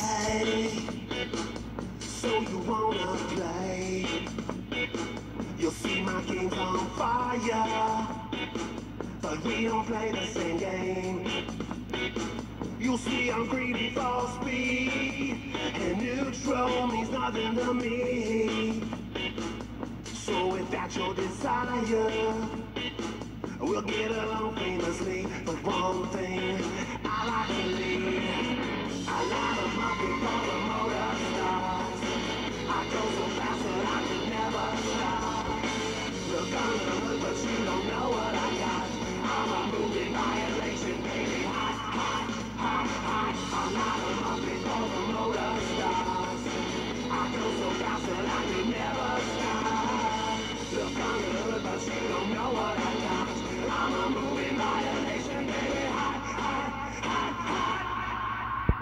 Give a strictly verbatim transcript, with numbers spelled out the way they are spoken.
Hey, so you wanna play? You'll see my game's on fire, but we don't play the same game. You'll see I'm greedy for speed, and neutral means nothing to me. So if that's your desire, we'll get along famously. But one thing I like to lead, I light them up before the motor starts. I go so fast that I could never stop. Look under the hood, but you don't know what I got. I'm a moving violation, baby. Hot, hot, hot, hot. I light them up before the motor starts. I go so fast that I could never